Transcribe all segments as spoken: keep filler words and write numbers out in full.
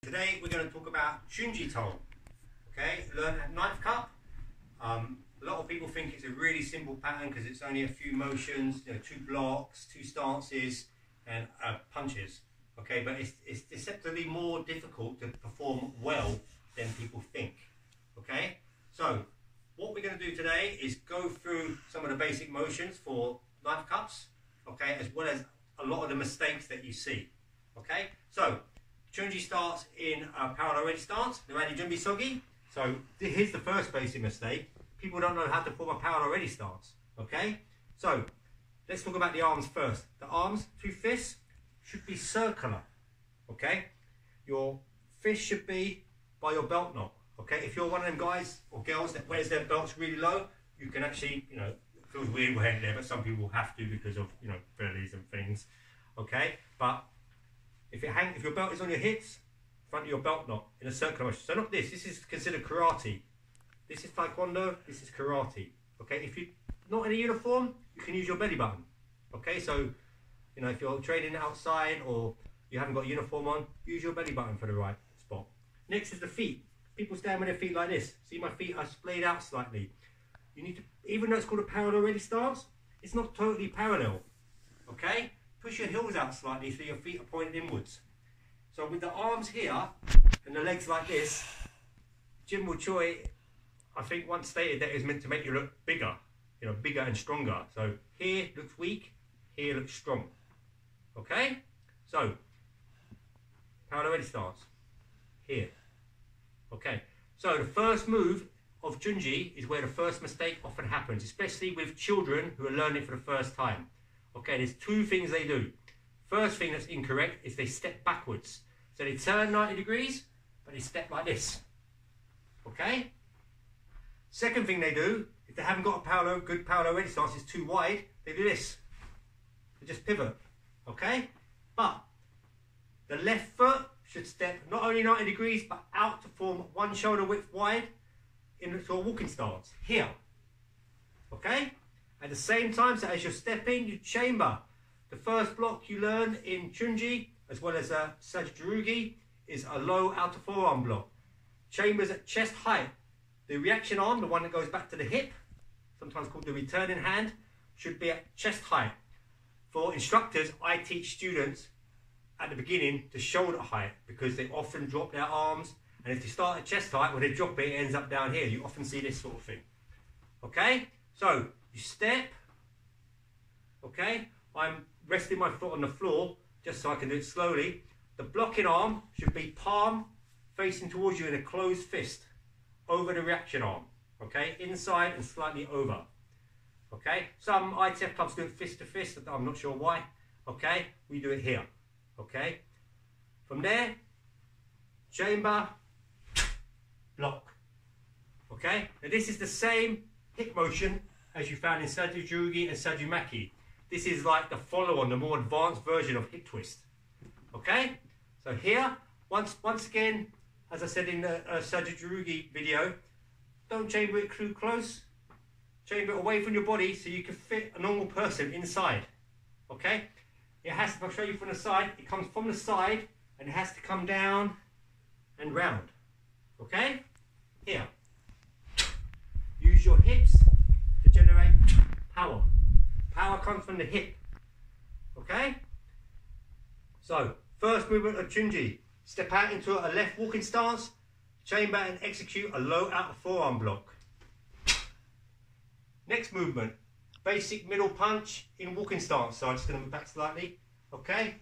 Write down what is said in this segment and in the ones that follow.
today we're going to talk about Chon-Ji Tul. Okay, learn at ninth cup. Um, a lot of people think it's a really simple pattern because it's only a few motions, you know, two blocks, two stances, and uh, punches. Okay, but it's, it's deceptively more difficult to perform well than people think. Okay, so what we're going to do today is go through some of the basic motions for ninth cups. Okay, as well as a lot of the mistakes that you see. Okay, so Chon-Ji starts in a parallel ready stance. Namadi Jumbi Sogi. So here's the first basic mistake. People don't know how to form a parallel ready stance. Okay, so let's talk about the arms first. The arms, two fists, should be circular. Okay, your fist should be by your belt knot. Okay, if you're one of them guys or girls that wears their belts really low, you can actually, you know, it feels weird wearing there, but some people have to because of, you know, bellies and things. Okay, but if it hang, if your belt is on your hips, front of your belt knot in a circular motion. So not this. This is considered karate. This is taekwondo. This is karate. Okay, if you're not in a uniform, you can use your belly button. Okay, so you know if you're training outside or you haven't got a uniform on, use your belly button for the right spot. Next is the feet. People stand with their feet like this. See, my feet are splayed out slightly. You need to, even though it's called a parallel ready stance, it's not totally parallel. Okay, push your heels out slightly so your feet are pointed inwards. So with the arms here and the legs like this, Jim Woo Choi, I think once stated that it was meant to make you look bigger, you know, bigger and stronger. So here looks weak, here looks strong. Okay, so parallel ready stance here. Okay, so the first move of Chon-Ji is where the first mistake often happens, especially with children who are learning for the first time. Okay, there's two things they do. First thing that's incorrect is they step backwards. So they turn ninety degrees, but they step like this. Okay? Second thing they do, if they haven't got a parallel, good parallel ready stance, it's too wide, they do this. They just pivot. Okay? But the left foot should step not only ninety degrees, but out to form one shoulder width wide into a walking stance. Here. Okay? At the same time, so as you're stepping, you chamber. The first block you learn in Chon-Ji, as well as a Sajijurugi, is a low outer forearm block. Chambers at chest height. The reaction arm, the one that goes back to the hip, sometimes called the returning hand, should be at chest height. For instructors, I teach students at the beginning to shoulder height because they often drop their arms, and if they start at chest height, when they drop it, it ends up down here. You often see this sort of thing. Okay? So, you step. Okay? I'm resting my foot on the floor just so I can do it slowly. The blocking arm should be palm facing towards you in a closed fist over the reaction arm. Okay, inside and slightly over. Okay, some I T F clubs do it fist to fist. I'm not sure why. Okay, we do it here. Okay, from there, chamber, block. Okay, now this is the same hip motion as you found in Sajijurugi and Sajimaki. This is like the follow-on, the more advanced version of hip twist. Okay? So here, once once again, as I said in the uh, Sajijurugi video, don't chamber it too close. Chamber it away from your body so you can fit a normal person inside. Okay? It has to, if I show you from the side, it comes from the side and it has to come down and round. Okay? Here. Use your hips to generate power. Power comes from the hip. Okay? So, first movement of Chon-Ji. Step out into a left walking stance, chamber and execute a low outer forearm block. Next movement, basic middle punch in walking stance. So I'm just going to move back slightly. Okay?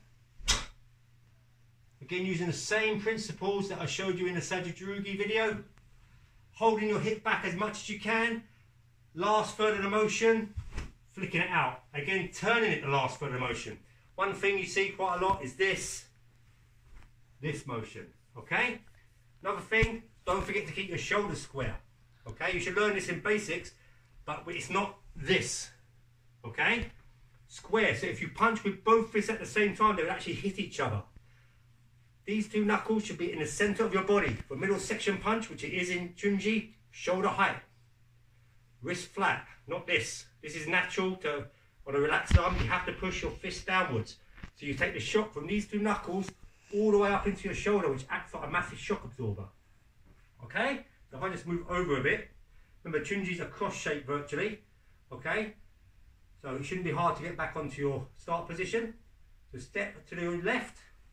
Again, using the same principles that I showed you in the Sajijurugi video. Holding your hip back as much as you can. Last third of the motion. Flicking it out. Again, turning it the last third of the motion. One thing you see quite a lot is this. This motion. Okay? Another thing, don't forget to keep your shoulders square. Okay? You should learn this in basics, but it's not this. Okay? Square. So if you punch with both fists at the same time, they will actually hit each other. These two knuckles should be in the center of your body. For middle section punch, which it is in Chon-Ji, shoulder height. Wrist flat, not this. This is natural to, on a relaxed arm, you have to push your fist downwards. So you take the shot from these two knuckles all the way up into your shoulder, which acts like a massive shock absorber. Okay? So if I just move over a bit, remember Chon-Ji's a cross shape virtually. Okay? So it shouldn't be hard to get back onto your start position. So step to the left,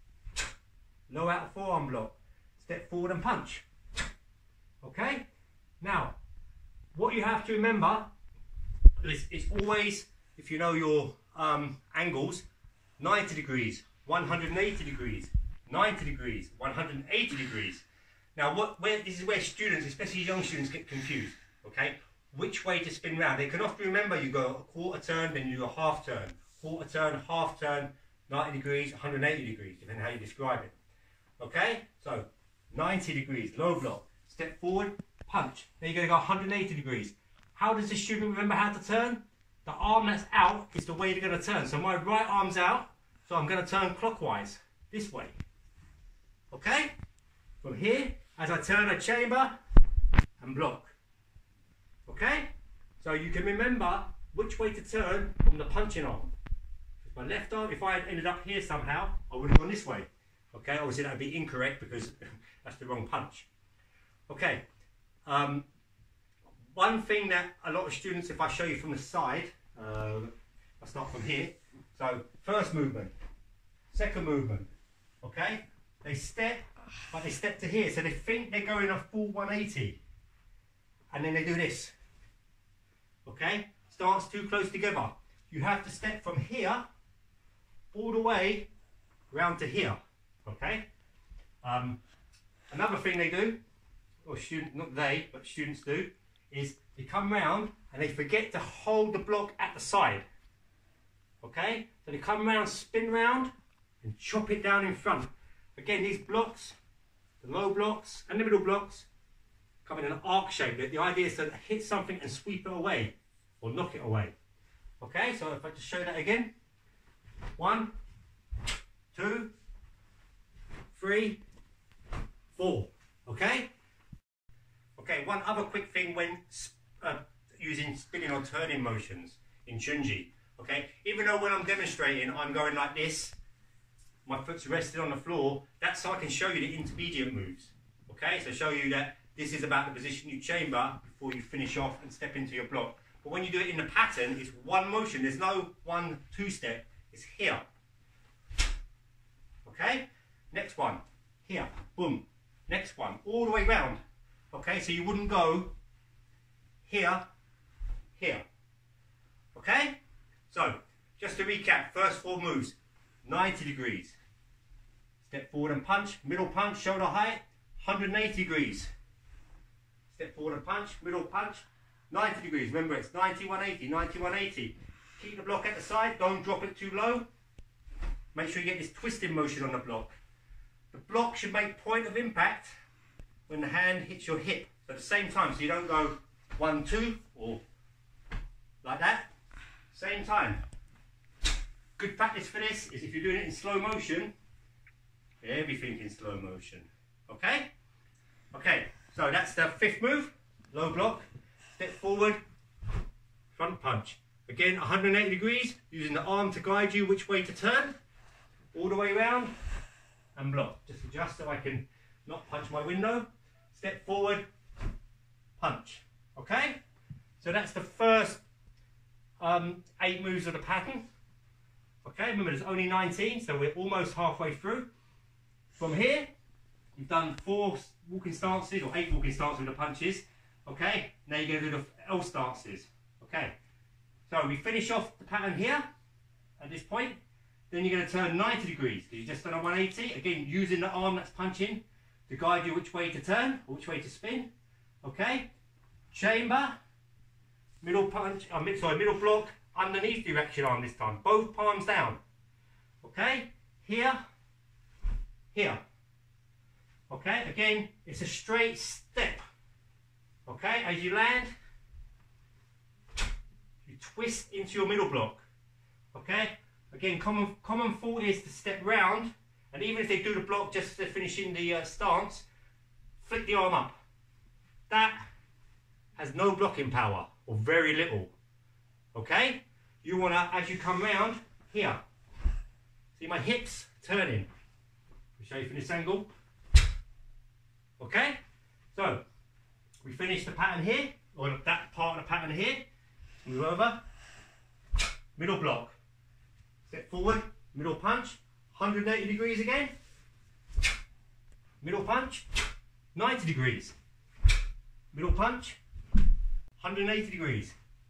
low out forearm block, step forward and punch. Okay? Now, what you have to remember is it's always, if you know your um, angles, ninety degrees, one hundred eighty degrees, ninety degrees, one hundred eighty degrees. Now, what, where, this is where students, especially young students, get confused. Okay? Which way to spin round. They can often remember you go a quarter turn, then you do a half turn. Quarter turn, half turn, ninety degrees, one hundred eighty degrees, depending on how you describe it. Okay? So, ninety degrees, low block. Step forward, punch. Then you're going to go one hundred eighty degrees. How does the student remember how to turn? The arm that's out is the way they're going to turn. So my right arm's out, so I'm going to turn clockwise, this way. Okay? From here, as I turn a chamber and block. Okay? So you can remember which way to turn from the punching arm. With my left arm, if I had ended up here somehow, I would have gone this way. Okay? Obviously that would be incorrect because that's the wrong punch. Okay. Um, one thing that a lot of students, if I show you from the side, uh, I'll start from here. So first movement, second movement. Okay? They step, but they step to here. So they think they're going a full one eighty. And then they do this. Okay? Stance too close together. You have to step from here all the way round to here. Okay? Um, another thing they do, or student, not they, but students do, is they come round and they forget to hold the block at the side. Okay? So they come round, spin round, and chop it down in front. Again, these blocks, the low blocks and the middle blocks, come in an arc shape. The idea is to hit something and sweep it away, or knock it away. Okay, so if I just show that again. One, two, three, four. Okay? Okay, one other quick thing when uh, using spinning or turning motions in Chon-Ji. Okay, even though when I'm demonstrating, I'm going like this, my foot's rested on the floor, that's so I can show you the intermediate moves. Okay, so show you that this is about the position you chamber before you finish off and step into your block. But when you do it in the pattern, it's one motion. There's no one, two step. It's here. Okay? Next one. Here. Boom. Next one. All the way round. Okay? So you wouldn't go here, here. Okay? So, just to recap. First four moves. ninety degrees. Step forward and punch. Middle punch. Shoulder height. one hundred eighty degrees. Step forward and punch, middle punch, ninety degrees. Remember, it's ninety, one eighty, ninety, one eighty. Keep the block at the side, don't drop it too low. Make sure you get this twisting motion on the block. The block should make point of impact when the hand hits your hip at the same time, so you don't go one, two, or like that. Same time. Good practice for this is if you're doing it in slow motion, everything in slow motion. Okay? Okay. So that's the fifth move, low block, step forward, front punch. Again, one hundred eighty degrees, using the arm to guide you which way to turn, all the way around, and block. Just adjust so I can not punch my window. Step forward, punch. Okay? So that's the first um, eight moves of the pattern. Okay, remember there's only nineteen, so we're almost halfway through. From here, you've done four walking stances, or eight walking stances with the punches. Okay, now you're going to do the L stances. Okay, so we finish off the pattern here at this point. Then you're going to turn ninety degrees. You've just done a one eighty. Again, using the arm that's punching to guide you which way to turn or which way to spin. Okay, chamber, middle punch, uh, sorry, middle block, underneath the erection arm this time. Both palms down. Okay, here, here. Okay, again, it's a straight step. Okay, as you land, you twist into your middle block. Okay, again, common common thought is to step round, and even if they do the block just to finishing the uh, stance, flick the arm up. That has no blocking power, or very little. Okay, you want to, as you come round, here, see my hips turning. I'll show you from this angle. Okay, so we finished the pattern here, or that part of the pattern here. Move over, middle block, step forward, middle punch, one hundred eighty degrees again, middle punch, ninety degrees, middle punch, one hundred eighty degrees,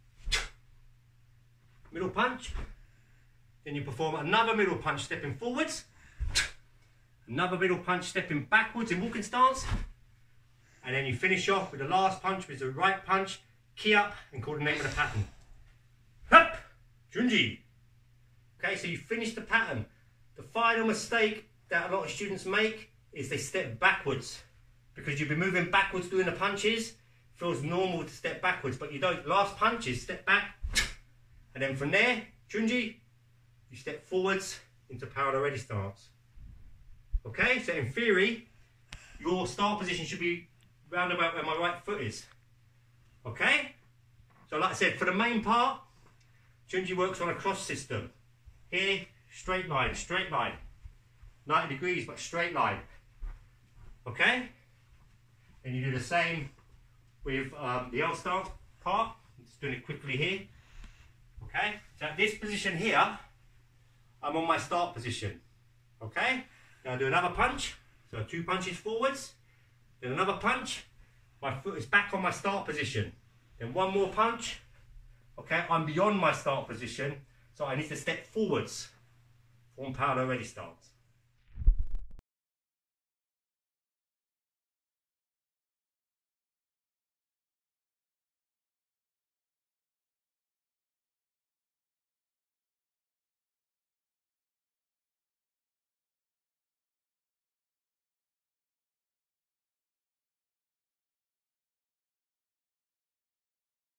middle punch, then you perform another middle punch stepping forwards, another middle punch stepping backwards in walking stance, and then you finish off with the last punch, which is the right punch, key up, and call the name of the pattern. Hup! Chon-Ji. Okay, so you finish the pattern. The final mistake that a lot of students make is they step backwards. Because you've been moving backwards doing the punches, feels normal to step backwards, but you don't. Last punch is step back, and then from there, Chon-Ji, you step forwards into parallel ready stance. Okay, so in theory, your start position should be round about where my right foot is. Okay? So like I said, for the main part, Chon-Ji works on a cross system. Here, straight line, straight line. ninety degrees, but straight line. Okay? And you do the same with um, the L stance part. I'm just doing it quickly here. Okay? So at this position here, I'm on my start position. Okay? Now I do another punch. So two punches forwards. Then another punch. My foot is back on my start position. Then one more punch. Okay, I'm beyond my start position. So I need to step forwards. Form parallel ready stance.